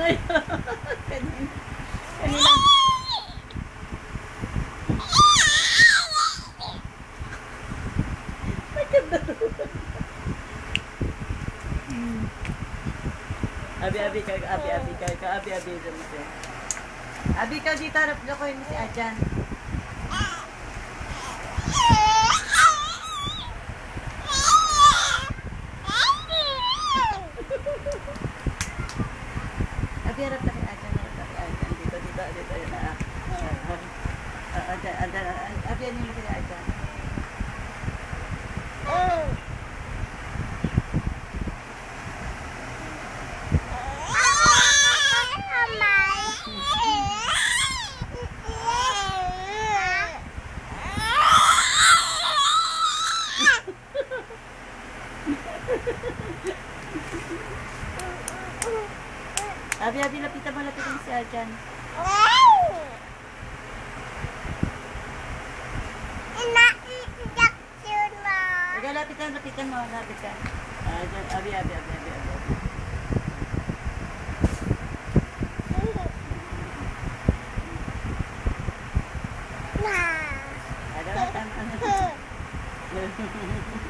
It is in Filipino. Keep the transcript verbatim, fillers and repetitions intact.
Kanina. Kanina. Abi-abi ka, abi-abi ka, abi-abi ka mo siya. Abi ka dito, harap na ko yun si Ajan. Abi, harap na kay Ajan, harap na kay Ajan. Dito, dito, dito, yun na. Ajan, Ajan, abi, ano yung kay Ajan? Abi, abi, lapitan mo, lapitan mo si Ajan. Ikaw, lapitan, lapitan mo, lapitan. Ajan, abi, abi, abi, abi, abi. Ada, ada, ada.